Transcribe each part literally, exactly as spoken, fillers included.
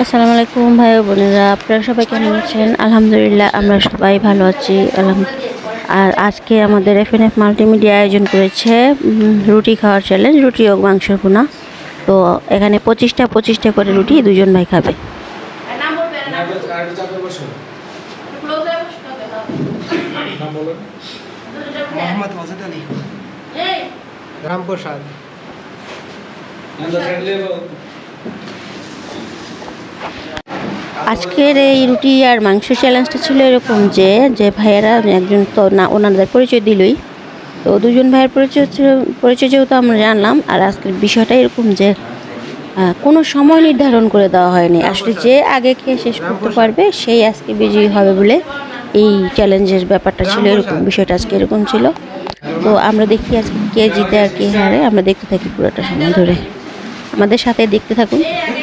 আসসালামু আলাইকুম ভাই ও বোনেরা, আপনারা সবাই কেমন আছেন? আলহামদুলিল্লাহ আমরা সবাই ভালো আছি। আর আজকে আমাদের এফএনএফ মাল্টিমিডিয়া আয়োজন করেছে রুটি খাওয়ার চ্যালেঞ্জ, রুটি ও মাংসের ভুনা। তো এখানে পঁচিশটা পঁচিশটা করে রুটি দুজন ভাই খাবে। রামপ্রসাদ। আজকের এই রুটি আর মাংস চ্যালেঞ্জটা ছিল এরকম যে যে ভাইয়েরা একজন তো না ওনাদের পরিচয় দিলই, তো দুজন ভাইয়ের পরিচয় পরিচয় যেহেতু আমরা জানলাম। আর আজকের বিষয়টা এরকম যে কোনো সময় নির্ধারণ করে দেওয়া হয়নি, আসলে যে আগে খেয়ে শেষ করতে পারবে সেই আজকে বিজয়ী হবে বলে এই চ্যালেঞ্জের ব্যাপারটা ছিল এরকম, বিষয়টা আজকে এরকম ছিল। তো আমরা দেখি আজকে কে জিতে আর কে হারে, আমরা দেখতে থাকি পুরোটা সময় ধরে, আমাদের সাথে দেখতে থাকুন।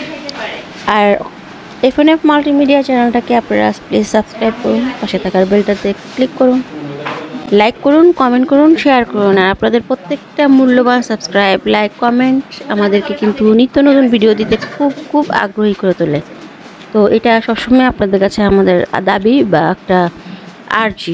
আর এফএনএফ মাল্টিমিডিয়া চ্যানেলটাকে আপনারা প্লিজ সাবস্ক্রাইব করুন, পাশে থাকার বেলটাতে ক্লিক করুন, লাইক করুন, কমেন্ট করুন, শেয়ার করুন। আর আপনাদের প্রত্যেকটা মূল্যবান সাবস্ক্রাইব, লাইক, কমেন্ট আমাদেরকে কিন্তু নিত্য নতুন ভিডিও দিতে খুব খুব আগ্রহী করে তোলে। তো এটা সবসময় আপনাদের কাছে আমাদের দাবি বা একটা আর্জি।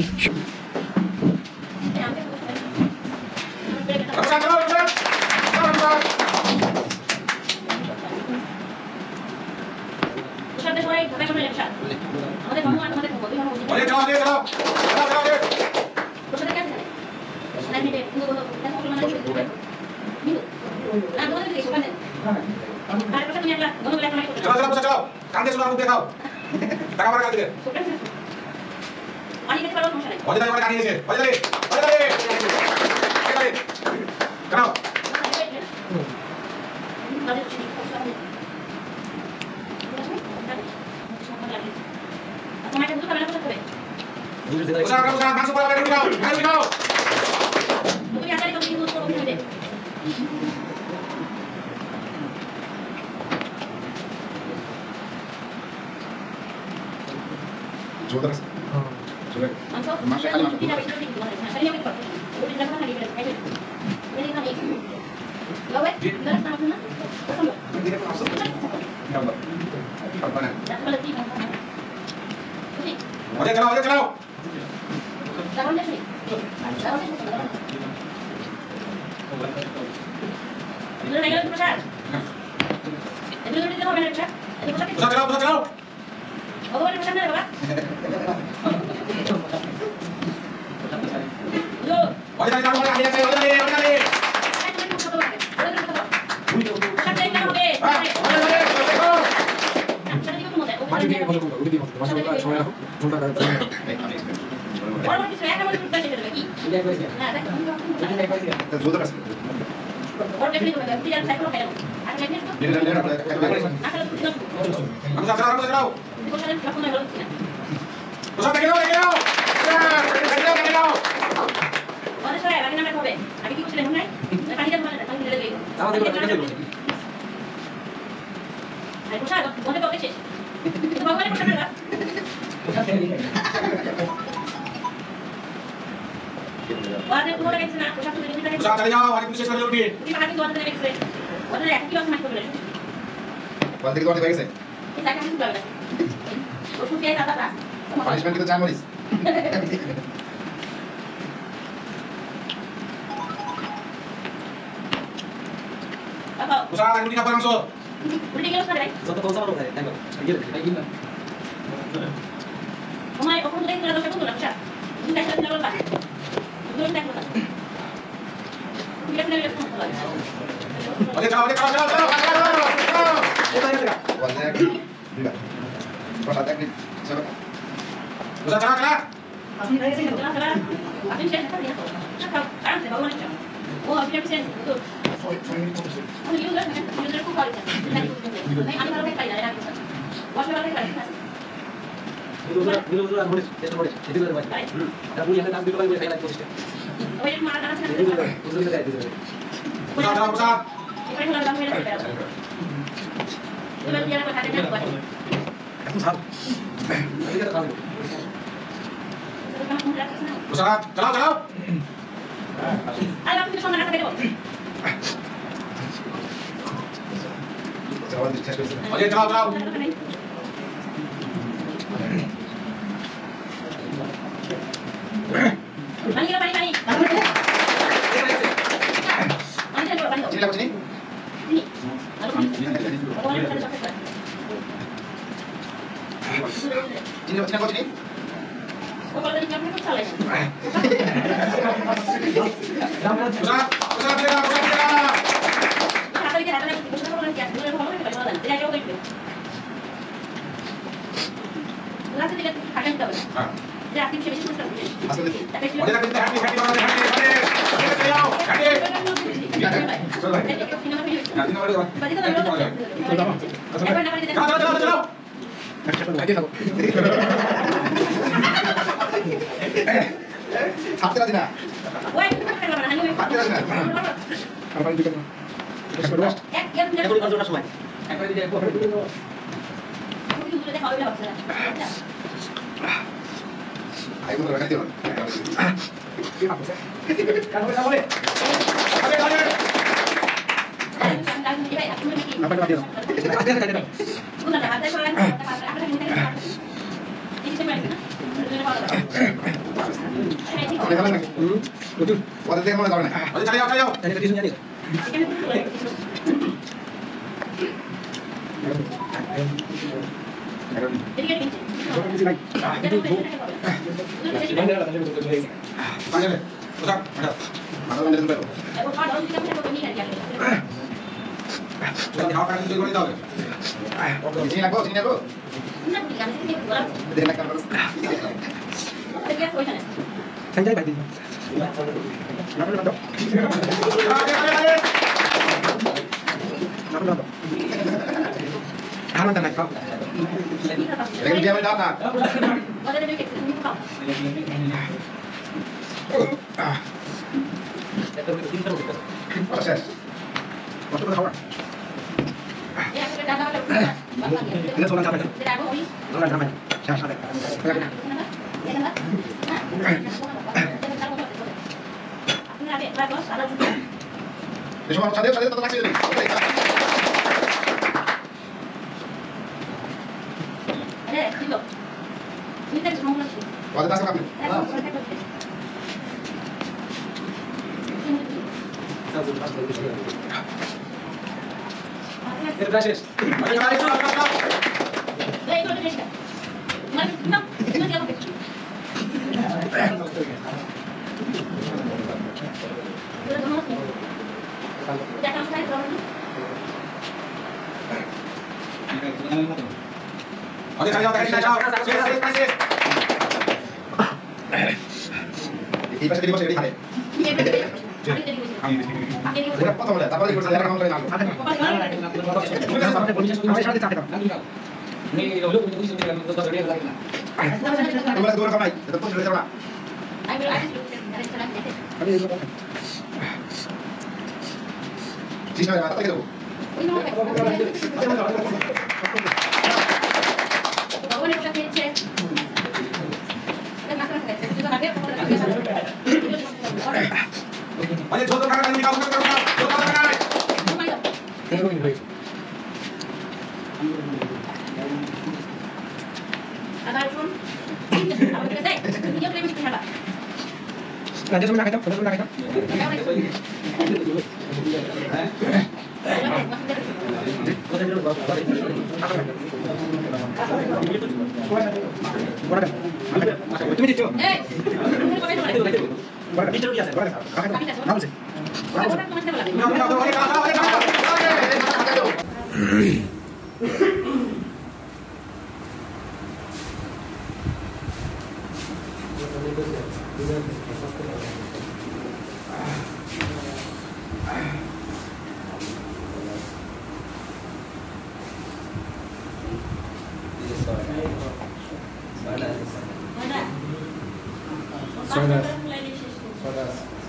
Oye, chao, chao. চিনি লাগবে চিনি চিনি চিনি লাগবে চিনি ছাড়তে রাজি না ছাড়তে রাজি না আই বন্ধু রাখতে দিও কি ভাবছ কাজ করে বলে আরে আরে না পারে দিও আস্তে আস্তে দিও কোনটা হাতে করে আপনি মুখে এই যে মানে আরে ভালো না হুম বুঝু ওদের দেখে মনে যাবে না আরে চলে যাও চলে যাও জানি তো কিছু জানি এদিকে নিচে কিছু নাই পাঁচলে ওটা ওটা মাথা বন্ধ করে দাও ওটা ডাউন দিতে হবে তো নিয়ে গেল ওটা খাওয়া কাজ করে দাও চিনি লাগবে চিনি লাগবে না ঠিক আছে তুমি বলো দেখ না কেন এটা কি হইছে না sanjay ভাই দিন না না দাও না না হারান না খাও लेकिन क्या मैं डालना वाले ने के तुम खाओ अच्छा कौन सा खाओ ये आपके दादा वाले इधर सोना चाहता है इधर आओ होई सोना चाहता है चार साढ़े ये ना अपने आगे बात बस सारा सुन देखो हम छादे छादे तो रख दे अरे किलो इधर से मंगला छी वाले दास का इधर ब्रशेस अरे गाड़ी चला चला ले इधर ले मैं ना मैं क्या करूं इधर दोनों क्या काम कर रहे हो अरे चल जाओ गाड़ी चला जाओ चल चल चल এই পাশে দিবস এটাই খায় ये भी আমি দেরি হইছে আমি দেরি হইছে ওটা কথা বলে তারপরে করতে যারা কাম করে না আমার সাথে চাটে দাও নি হলো তুমি কিছু দিন তো ধরে লাগে না তোমরা দূর কামাই এটা তো ধরে যাও না আমি বলি আগে আরে চলা দেখে আমি এই কথা ঠিক আছে তাকে দাও ওই নো ভগবান এটা খেয়েছে এটা মাথা খাচ্ছে তুই আগে अरे जो तो काका निकाल कर करो जो तो काका देखो नहीं भाई अगर सुन अब कैसे ये प्रेम से चला ना जैसे मैं कहता हूं मैं कहता हूं তুমি দিছো এই তুমি কবে বলে বড় ভিতরে কি আছে বড় নাম আছে নাম নাম আরে কাকা আরে কাকা Soda. Soda.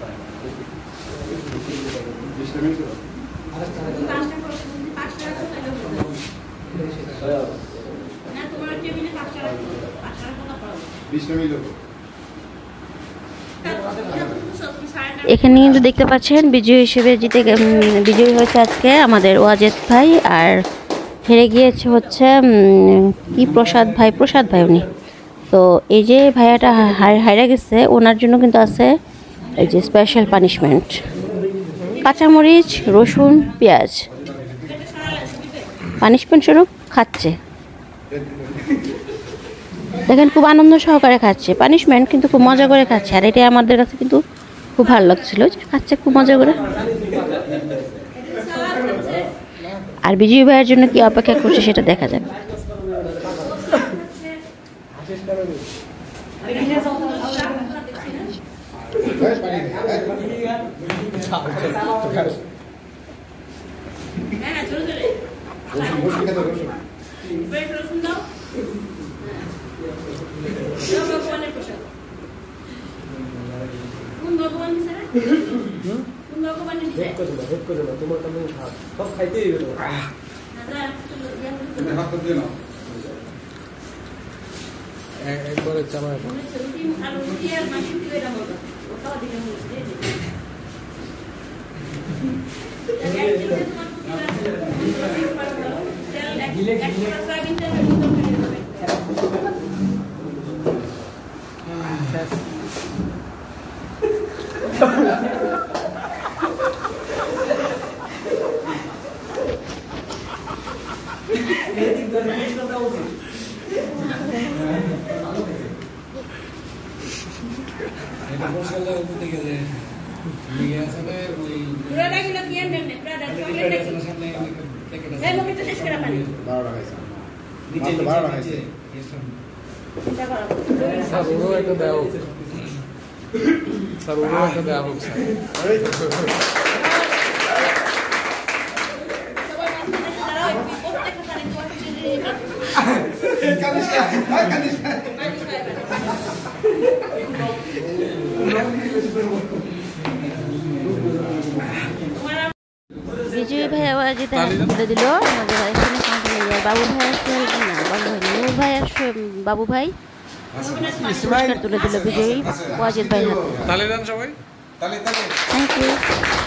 এখানে কিন্তু দেখতে পাচ্ছেন বিজয়ী হিসেবে জিতে বিজয়ী হয়েছে আজকে আমাদের ওয়াজেদ ভাই আর হেরে গিয়েছে হচ্ছে উম, কি প্রসাদ ভাই প্রসাদ ভাই উনি। তো এই যে ভাইয়াটা হার- হাইরা গেছে, ওনার জন্য কিন্তু আছে এই যে স্পেশাল পানিশমেন্ট, কাঁচামরিচ, রসুন, পেঁয়াজ পানিশমেন্ট স্বরূপ খাচ্ছে। দেখেন খুব আনন্দ সহকারে খাচ্ছে পানিশমেন্ট, কিন্তু খুব মজা করে খাচ্ছে। আর এটা আমাদের কাছে কিন্তু খুব ভালো লাগছিল যে খাচ্ছে খুব মজা করে। আর বিজয় ভাইয়ের জন্য কি অপেক্ষা করছে সেটা দেখা যাবে। সব খাইতেই গেল একবারে চামায় স্যার ওরও একটা দেওয়া হোক, স্যার ওরও একটা দেওয়া হোক বিজয় ভাই আবার যেটা বলে দিল আমাদের এখানে বাবু ভাই আসলে না বাবু ভাই নূর ভাই আসলে বাবু ভাই পুরস্কার তুলে দিল বিজয়ী ওয়াজিদ ভাই হাতে। তালে দেন সবাই, তালে তালে থ্যাংক ইউ।